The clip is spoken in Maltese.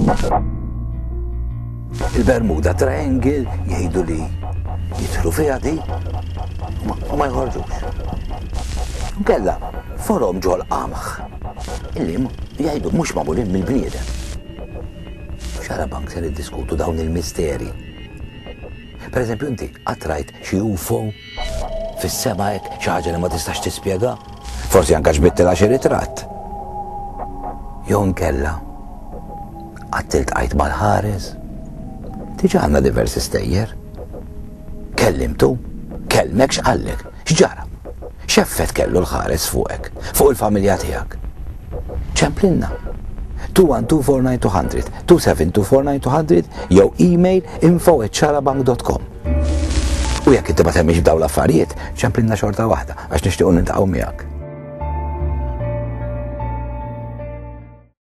Il-Bermuda Triangle jgħidu li jidħlu fiha di u ma jħorġux. Kella forom ġol qamħ illi jgħidu mhux magħmulin mill-bniedem. Xarabank se niddiskutu dawn il-misteri. Per eżempju, inti għatrajt xi UFO fis-sema hekk xi ħaġa li ma tistax tispjega, forsi anke ġbittilha xi ritratt. Jew nkella għattilt qajt mal-ħares. Diġà għandna diversi stejjer. Kellimtu, kellmek x'qallek, x'ġara? X'effett kellu l-ħares fuqek, fuq il-familja tiegħek? ċemplinna 21249-200, 27249-200 jew email info@xarabank.com. U jekk inti ma temmix b'dawn l-affarijiet, ċemplinna xorta waħda għax nixtiequ niltaqgħu miegħek.